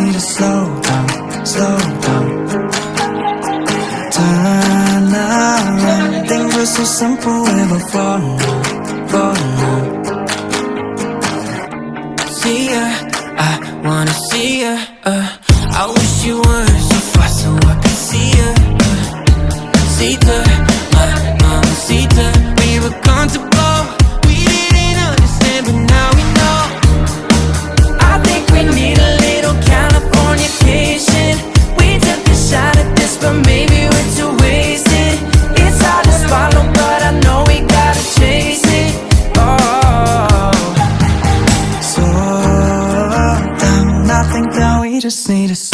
me to slow down, slow down. Turn around. Things were so simple way before now, for now. See ya, I wanna see ya. I wish you weren't so far so I could see ya. Mamacita, my mamacita. We were comfortable, we didn't understand, but now we know. I think we need a little Californication. We took a shot at this, but maybe we're too wasted. It's hard to swallow, but I know we gotta chase it. Oh, slow down, I think that we just need to